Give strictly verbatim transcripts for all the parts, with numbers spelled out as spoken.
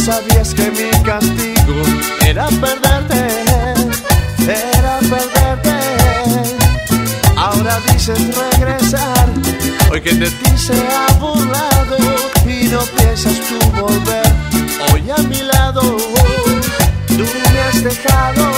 Sabías que mi castigo era perderte, era perderte. Ahora dices regresar, hoy que de ti se ha burlado y no piensas tú volver hoy a mi lado. Tú me has dejado.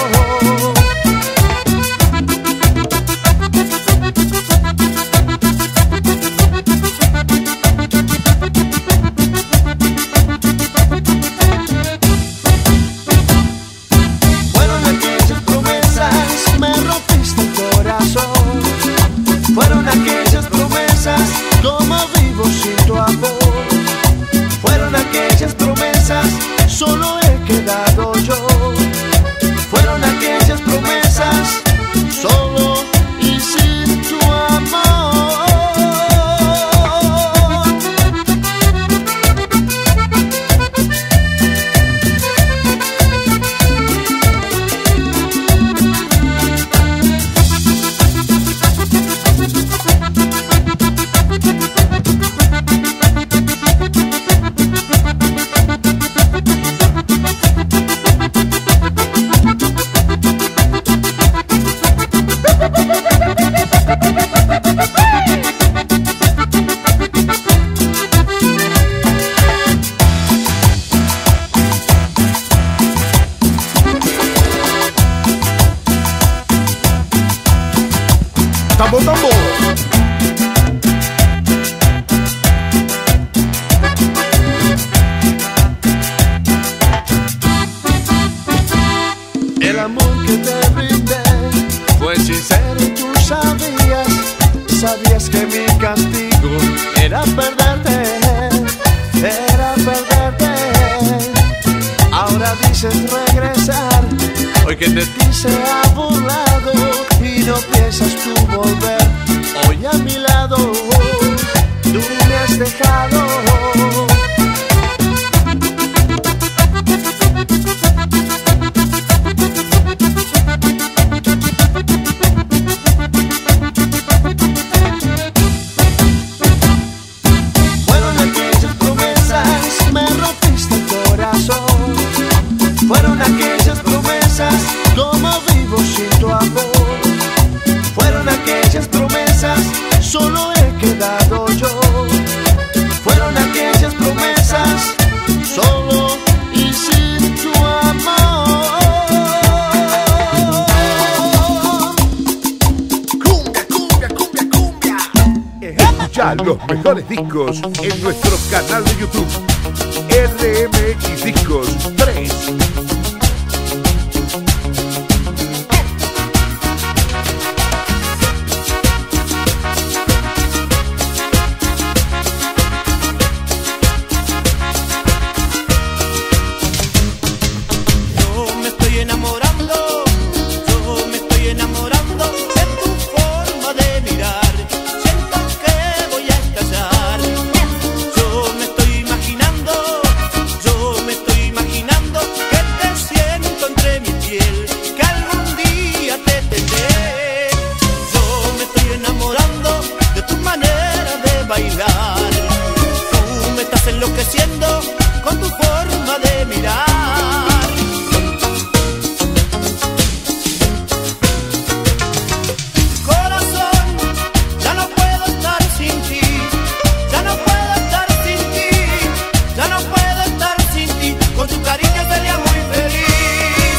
Fueron aquellas promesas, como vivo sin tu amor. Fueron aquellas promesas, solo he quedado yo. Fueron aquellas promesas, solo y sin tu amor. Tambor, tambor. El amor que te brindé fue sincero y tú sabías, sabías que mi castigo era perderte, era perderte. Ahora dices regresar, hoy que de ti se ha burlado y no piensas tú volver hoy a mi lado. Tú me has dejado. Fueron aquellas promesas, me rompiste el corazón. Fueron aquellas promesas, como vivo sin tu amor. Fueron aquellas promesas, solo he quedado yo. Fueron aquellas promesas, solo y sin tu amor. Cumbia, cumbia, cumbia, cumbia. Escucha los mejores discos en nuestro canal de YouTube R M X Discos tres. Tú me estás enloqueciendo con tu forma de mirar. Corazón, ya no puedo estar sin ti, ya no puedo estar sin ti, ya no puedo estar sin ti. Con tu cariño sería muy feliz.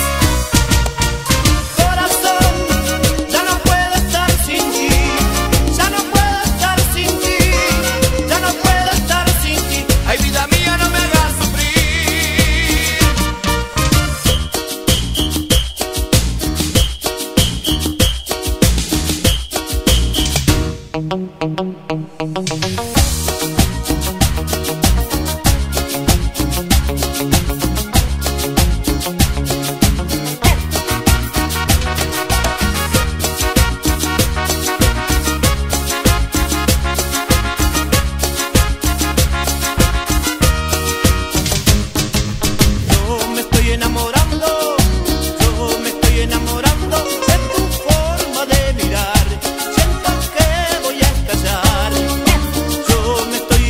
Corazón, ya no puedo estar sin ti, ya no puedo estar sin ti. Ya no puedo estar sin ti. Ay, vida mía, no me hagas sufrir. Yo me estoy enamorando, yo me estoy enamorando de tu forma de mirar. Siento que voy a estallar. Yo me estoy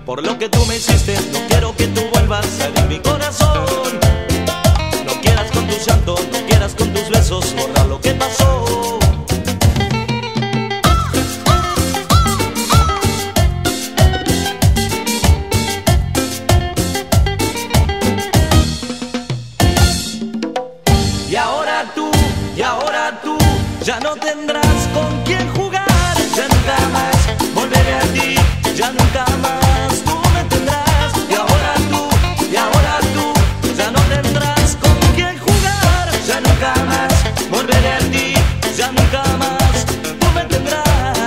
Por lo que tú me hiciste, no quiero que tú vuelvas a herir mi corazón. No quieras con tu llanto, no quieras con tus besos borrar lo que pasó. Y ahora tú, y ahora tú, ya no tendrás con quién jugar. Ya nunca más volveré a ti, ya nunca más tú me tendrás. Y ahora tú, y ahora tú, ya no tendrás con quién jugar. Ya nunca más volveré a ti, ya nunca más tú me tendrás.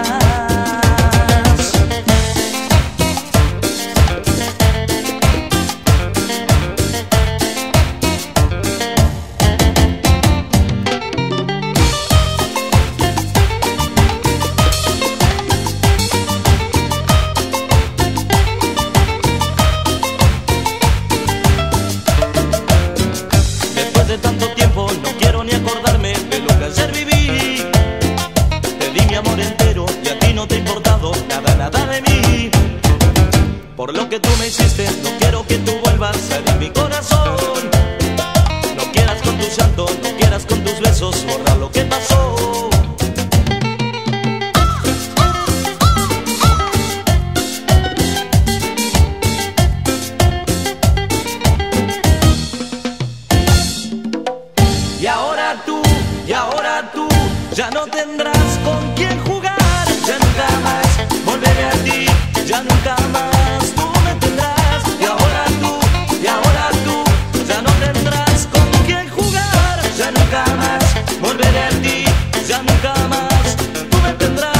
De tanto tiempo no quiero ni acordarme de lo que ayer viví. Te di mi amor entero y a ti no te ha importado nada, nada de mí. Por lo que tú me hiciste, no quiero que tú vuelvas a herir mi corazón. No quieras con tu llanto, no quieras con tus besos borrar lo que pasó. Y ahora tú, y ahora tú, ya no tendrás con quién jugar. Ya nunca más volveré a ti, ya nunca más tú me tendrás. Y ahora tú, y ahora tú, ya no tendrás con quién jugar. Ya nunca más volveré a ti, ya nunca más tú me tendrás.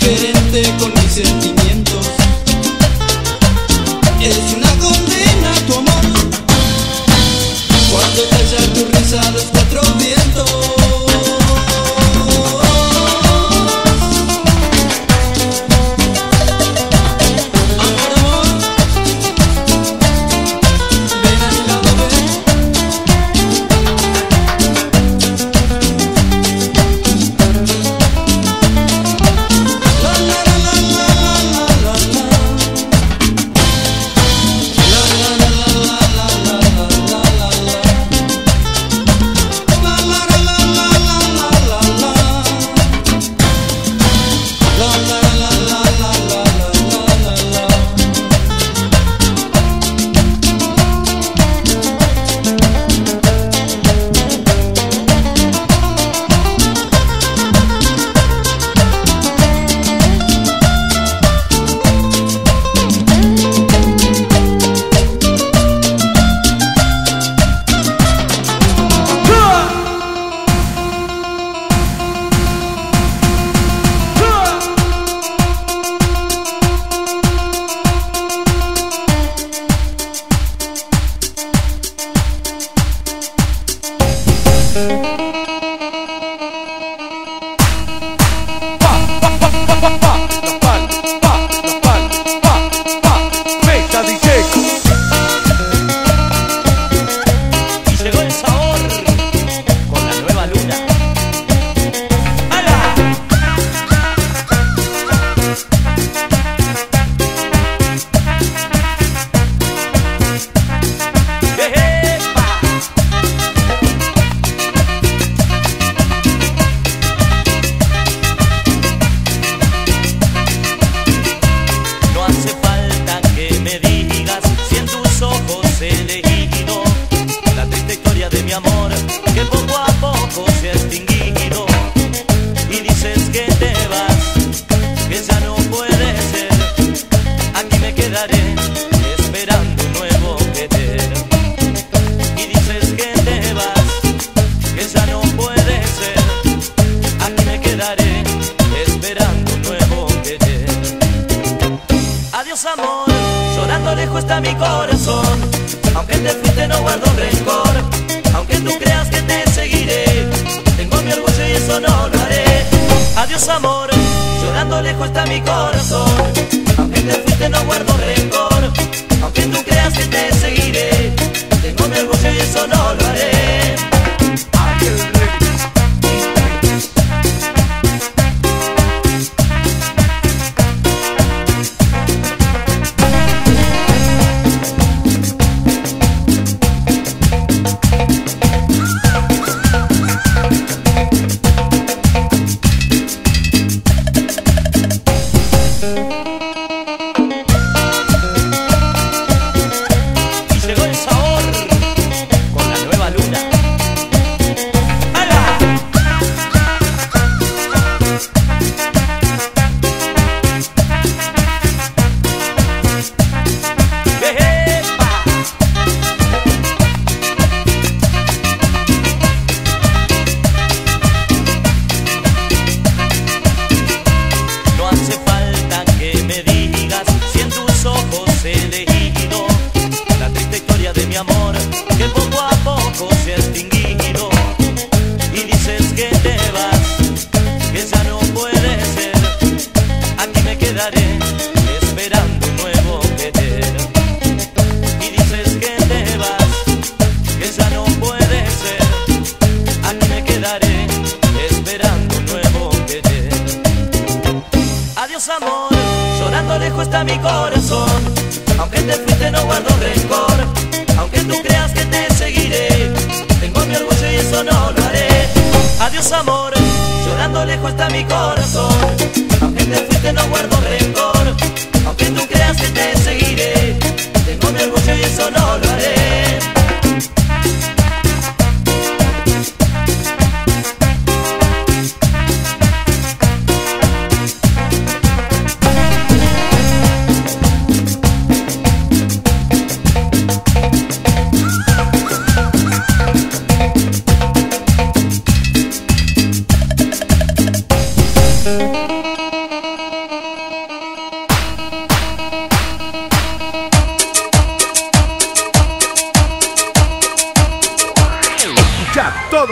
indiferente con mis sentimientos. Es una condena tu amor, cuando calla tu risa los cuatro vientos.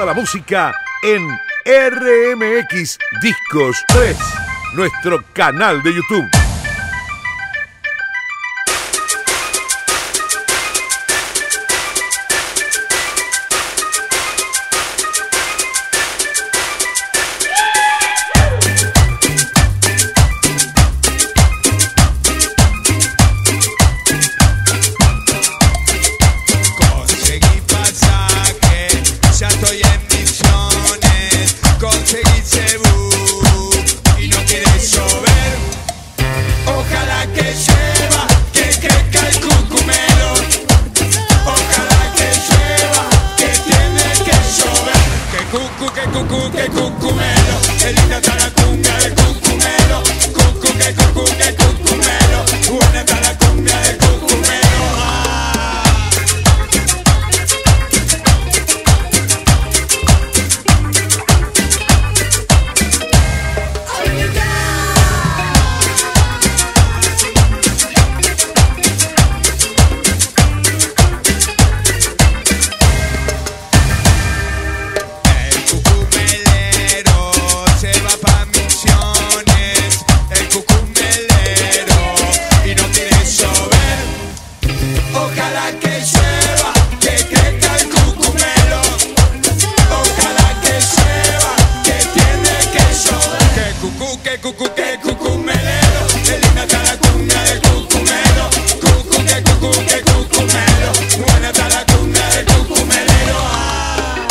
la música en R M X Discos tres, nuestro canal de YouTube. Conseguí pasaje, ya estoy en Misiones. Conseguí Cebú y no quiere llover. Ojalá que llueva, que crezca el cucumelo. Ojalá que llueva, que tiene que llover. Que cucu, que cucu, que cucumelo. Qué linda está la cumbia del cucumelo. Cucu, que cucu, que cucumelo. Buena está la cumbia del cucumelo. Ah. El cucumelero se va pa' Misiones. El cucumelero y no quiere llover. Ojalá que llueva, que crezca el cucumelo. Ojalá que llueva, que tiene que llover. Que cucú, que cucú, que cucumelero. Qué linda está la cumbia del cucumelo. Cucú, que cucú, que cucumelo. Buena está la cumbia del cucumelero. Ah.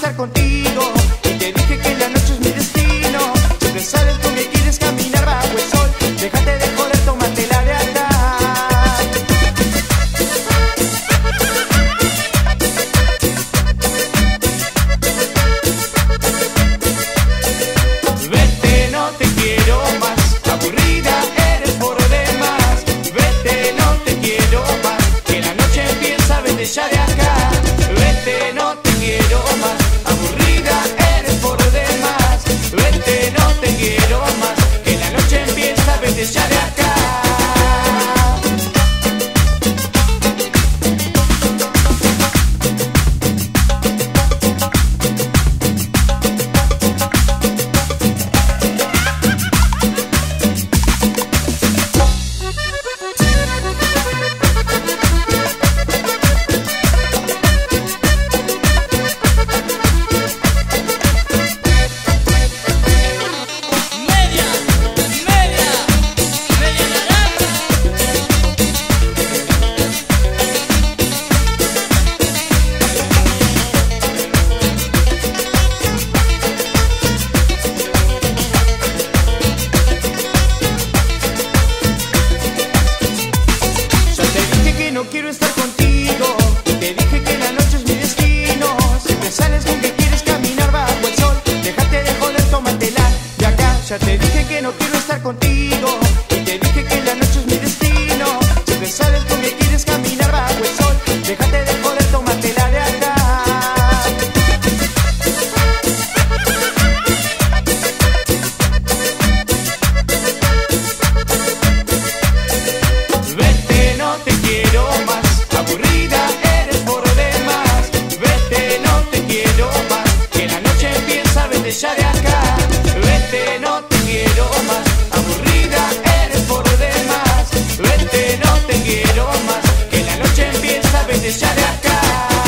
estar contigo. Y te dije que la noche es mi destino. Siempre sales con que quieres caminar bajo el sol. Déjate de joder, tómatela de acá. Vete, no te quiero más. Aburrida eres por demás. Vete, no te quiero más. Que la noche empieza, vete ya de acá. Vete, no te quiero más. Aburrida eres por demás. Vete, no te quiero más. Que la noche empieza, vete ya de acá. No quiero estar contigo. Te dije que la noche es mi destino. Siempre sales con que quieres caminar bajo el sol. Déjate de joder, tómatela de acá. Ya te dije que no quiero estar contigo. Y te dije que la noche es mi destino. Siempre sales con que quieres caminar bajo el sol. Déjate de joder, tómatela de acá. Vete, no te quiero más. Aburrida eres por demás. Vete, no te quiero más. Que la noche empieza, vete ya de acá. Vete, no te quiero más. Aburrida eres por demás. Vete, no te quiero más. Que la noche empieza, vete ya de acá.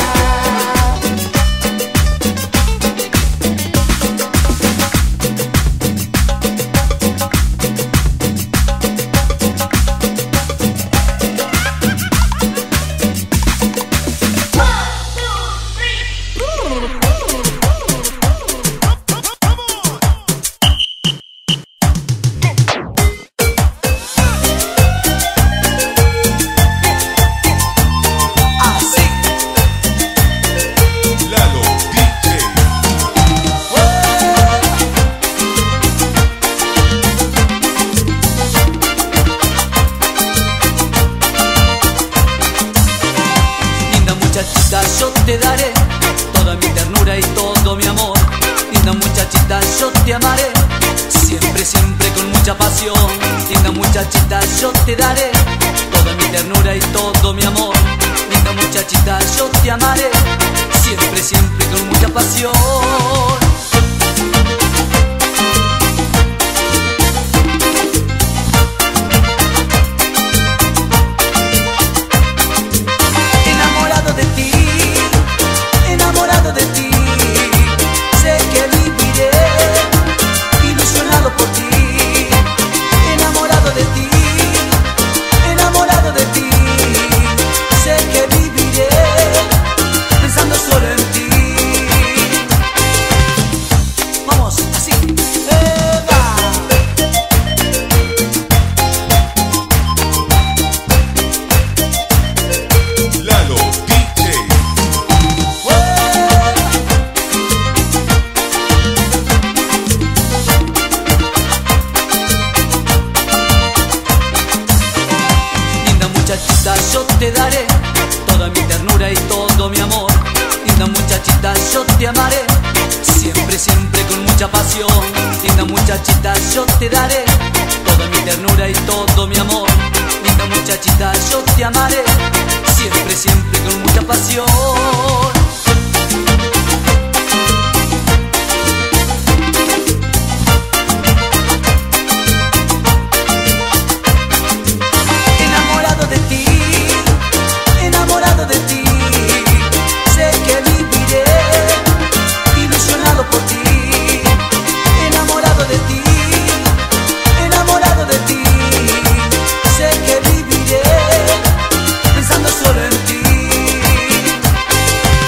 Lalo D J. Linda muchachita, yo te daré toda mi ternura y todo mi amor. Linda muchachita, yo te amaré, siempre, siempre con mucha pasión. Linda muchachita, yo te daré toda mi ternura y todo mi amor. Linda muchachita, yo te amaré, siempre, siempre con mucha pasión. Enamorado de ti, enamorado de ti, sé que viviré ilusionado por ti. Enamorado de ti, enamorado de ti, sé que viviré pensando solo en ti. Vamos, así. ¡Eva! Lalo D J. Linda muchachita, yo te daré toda mi ternura y todo mi amor. Linda muchachita, yo te amaré, siempre, siempre con mucha pasión. Linda muchachita, yo te daré toda mi ternura y todo mi amor. Linda muchachita, yo te amaré, siempre, siempre con mucha pasión. Enamorado de ti, enamorado de ti, sé que viviré ilusionado por ti. Enamorado de ti, enamorado de ti, sé que viviré pensando solo en ti.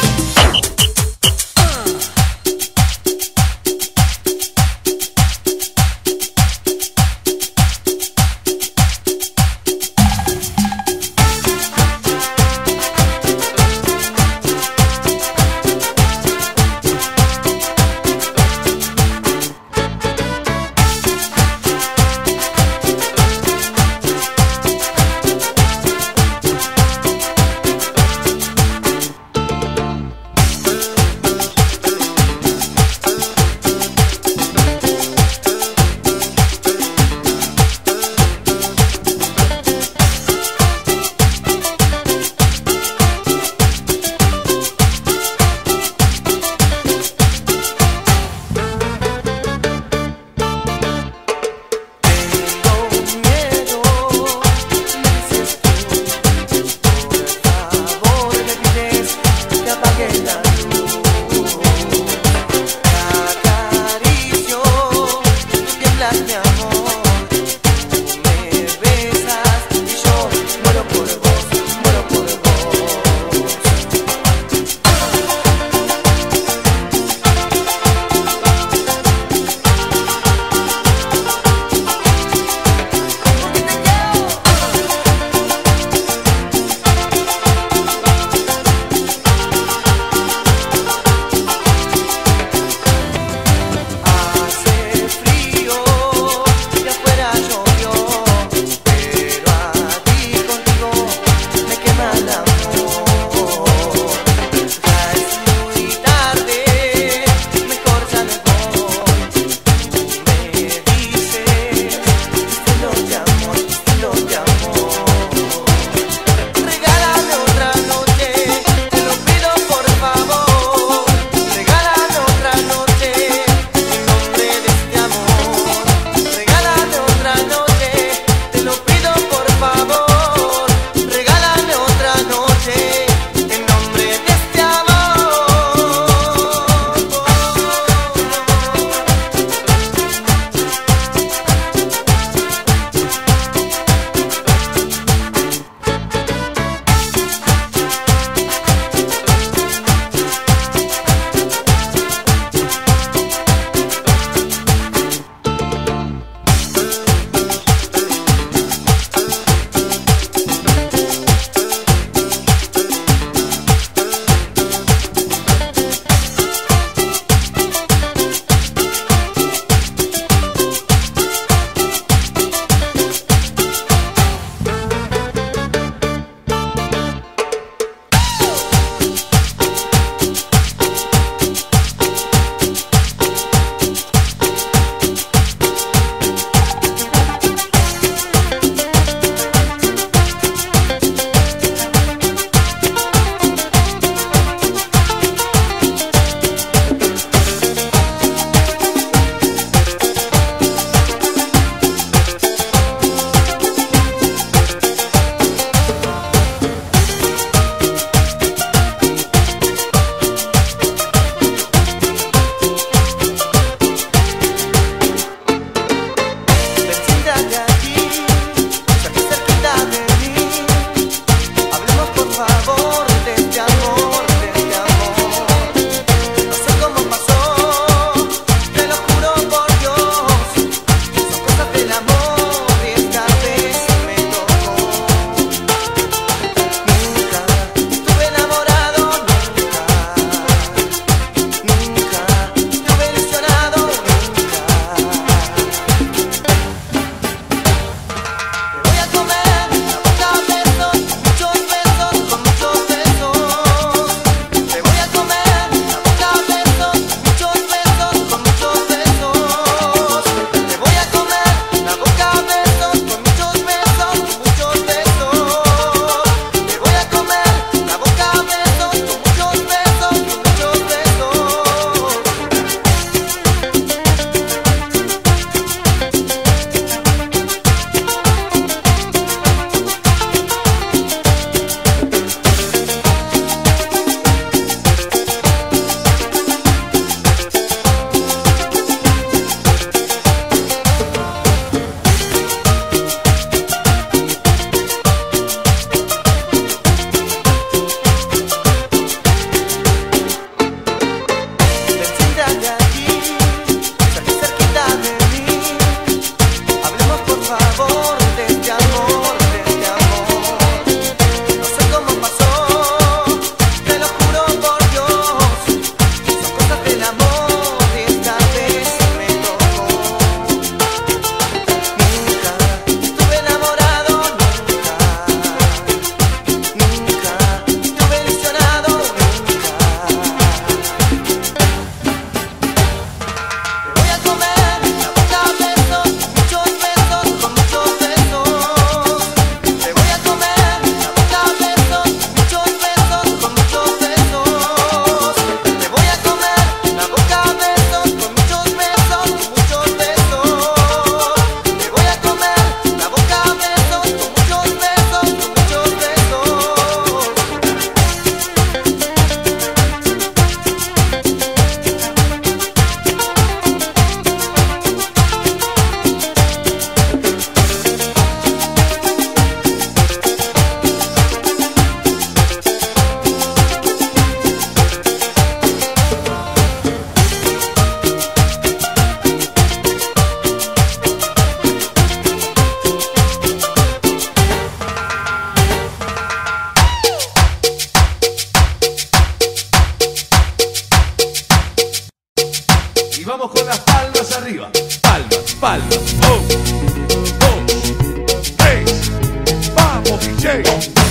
vamos con las palmas arriba. Palmas, palmas. Un, dos, tres. Vamos, D J.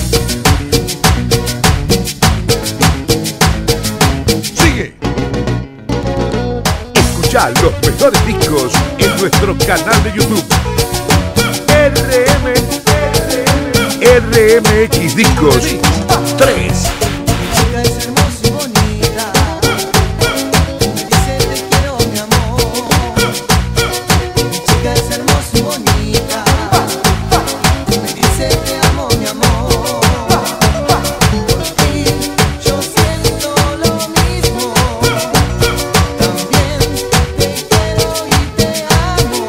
Sigue. Escucha los mejores discos en nuestro canal de YouTube. R M, R M X Discos tres. Chica es hermosa y bonita, me dice te quiero mi amor. Mi chica es hermosa y bonita, me dice te amo mi amor. Por ti yo siento lo mismo, también te quiero y te amo.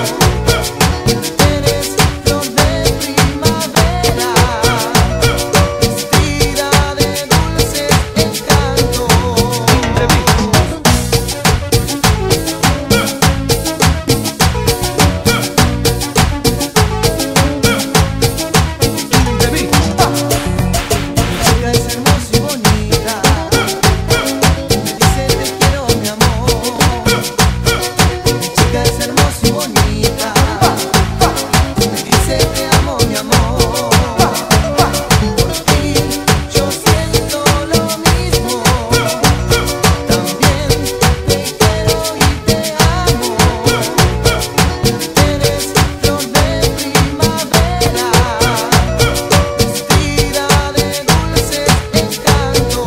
Eres flor de primavera, vestida de dulces encantos. Mi chica es hermosa y bonita, me dice te quiero mi amor. Mi chica es hermosa y bonita, me dice te amo mi amor. Por ti yo siento lo mismo, también te quiero y te amo. Eres flor de primavera, vestida de dulces encantos.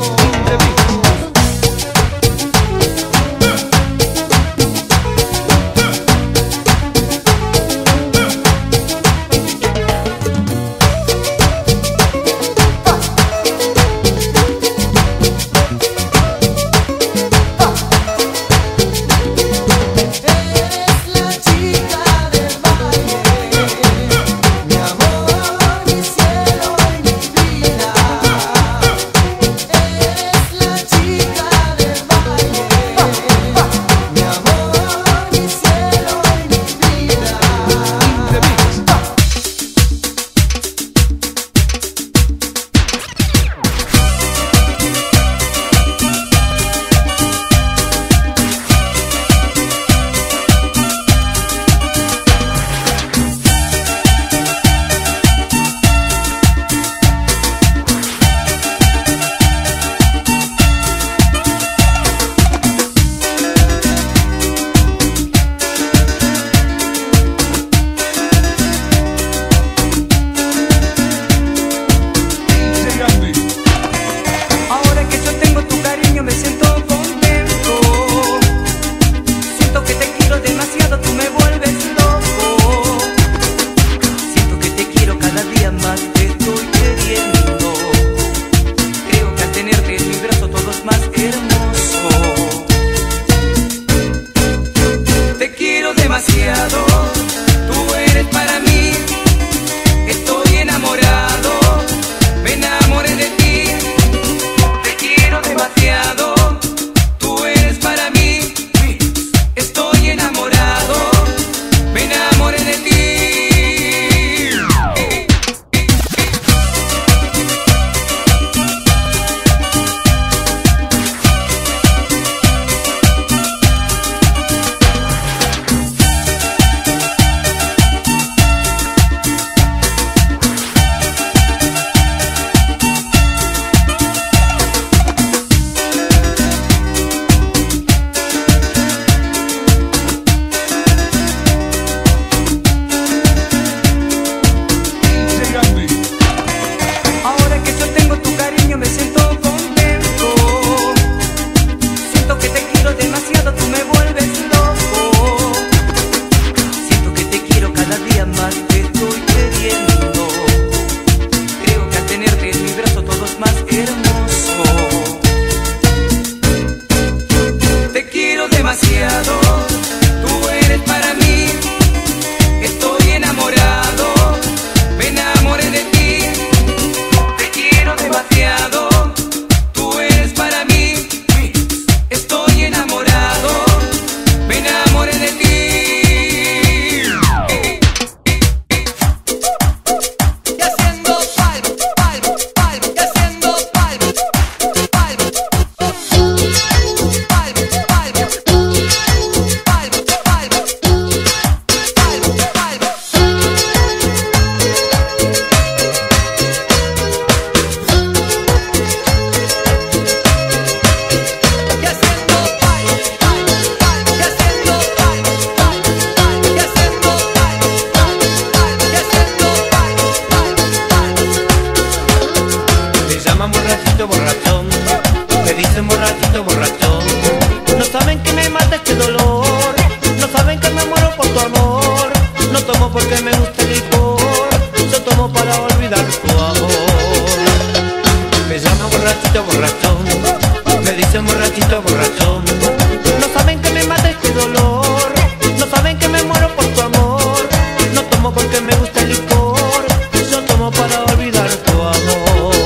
Eres la chica del baile, mi amor, mi cielo y mi vida. Eres la chica del baile, mi amor, mi cielo y mi vida. Ahora que yo tengo tu cariño me siento contento. Siento que te quiero demasiado, tú me vuelves loco. Siento que te quiero cada día más, te estoy queriendo. Creo que al tenerte en mi brazo todo es más hermoso. Te quiero demasiado, tú eres para mí. Estoy enamorado, me enamoré de ti. Te quiero demasiado, tú eres para mí. Estoy enamorado, me enamoré de ti. olvidar tu amor. Me llaman borrachito, borrachón, me dicen borrachito, borrachón. No saben que me mata este dolor, no saben que me muero por tu amor. No tomo porque me gusta el licor, yo tomo para olvidar tu amor.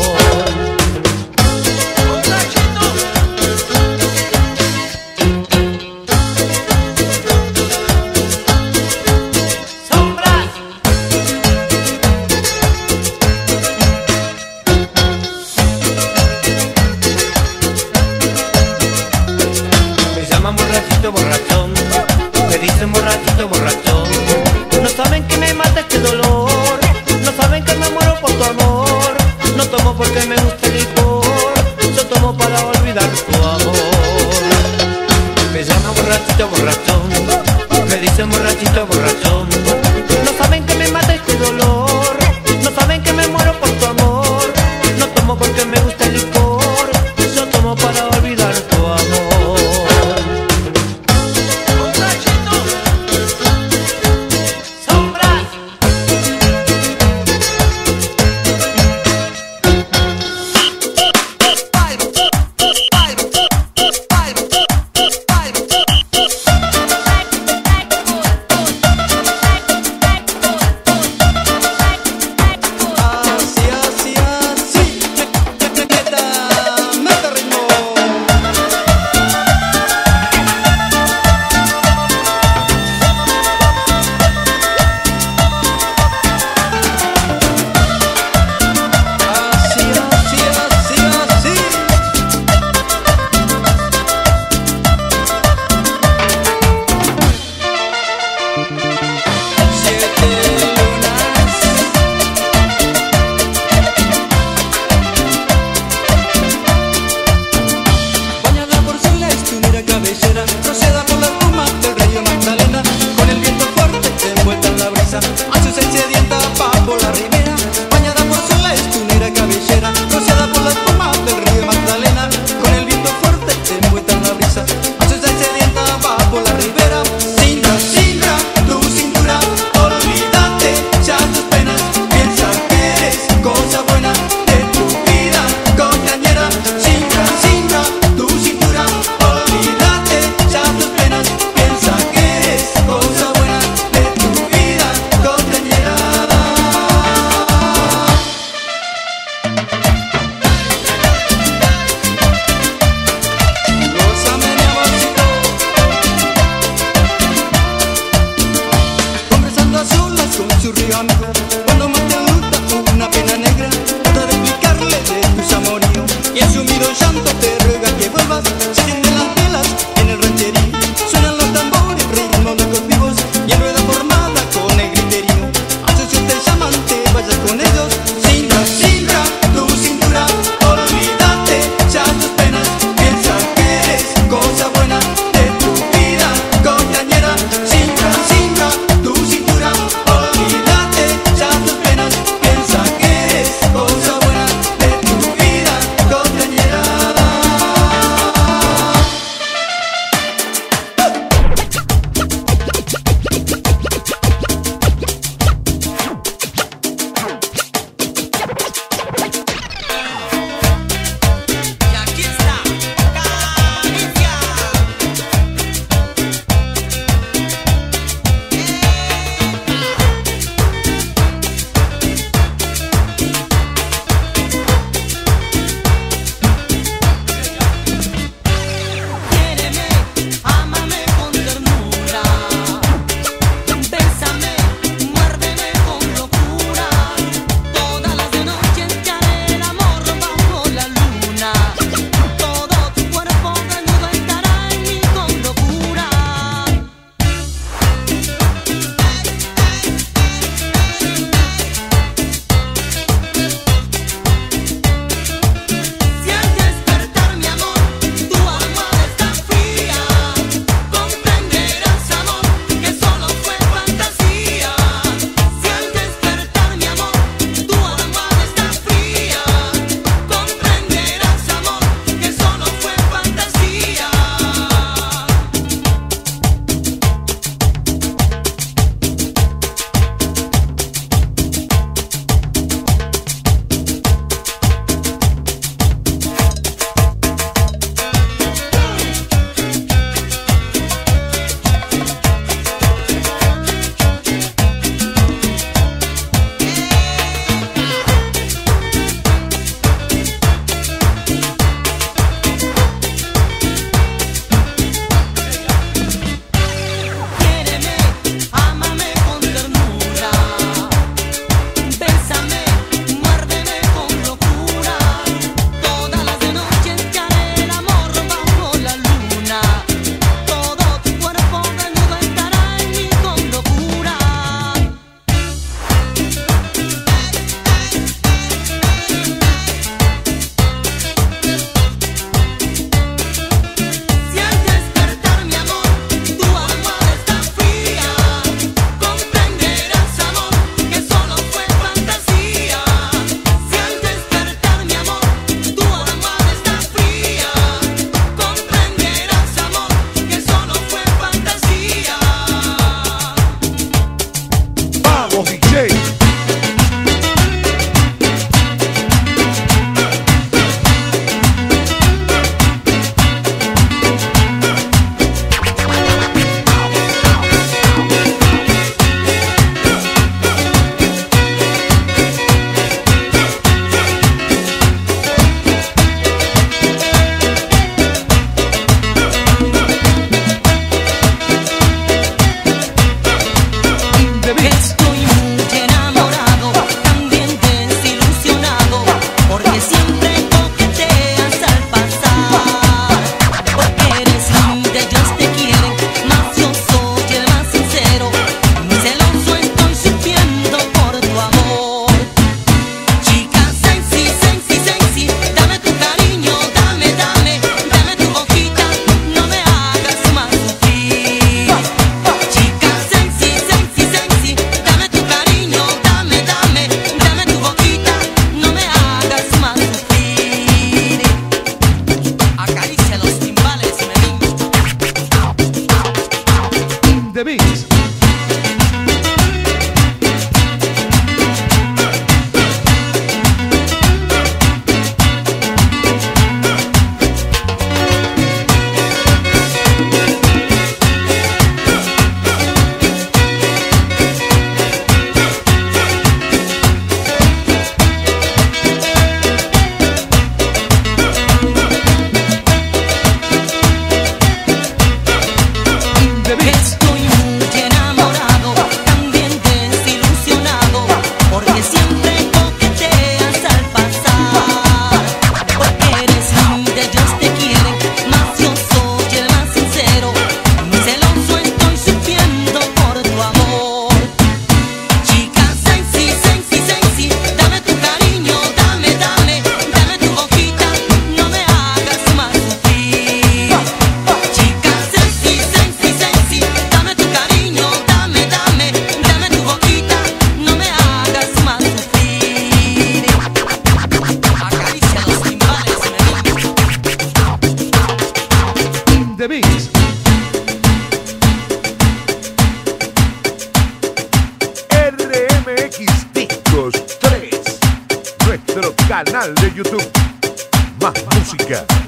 canal de YouTube. Más música.